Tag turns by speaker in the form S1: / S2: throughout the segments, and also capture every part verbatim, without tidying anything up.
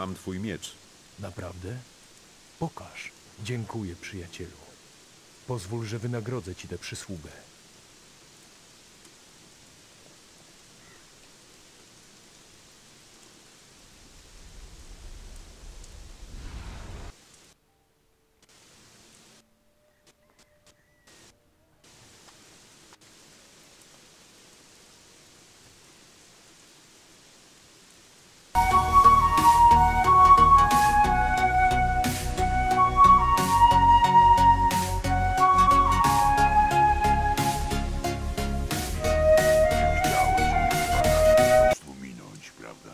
S1: Mam twój miecz.
S2: Naprawdę? Pokaż. Dziękuję, przyjacielu. Pozwól, że wynagrodzę ci tę przysługę.
S3: Tu minąć, prawda?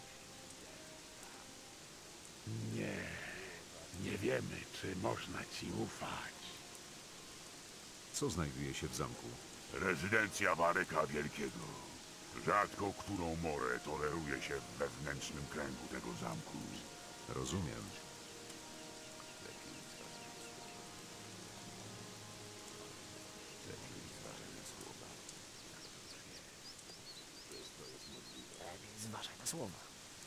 S3: Nie, nie wiemy, czy można ci ufać.
S1: Co znajduje się w zamku?
S3: Rezydencja Baryka Wielkiego. Rzadko którą morę toleruje się w wewnętrznym kręgu tego zamku.
S1: Rozumiem.
S4: Zważaj na słowa.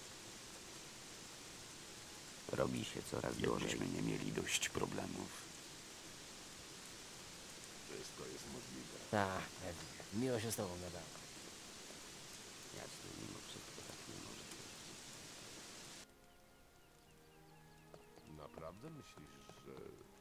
S5: Robi się coraz gorzej.
S3: Jakbyśmy nie mieli dość problemów.
S4: Tak, pewnie. Miło się z tobą gadało.
S5: Jasne, mimo wszystko tak nie może być.
S6: Naprawdę myślisz, że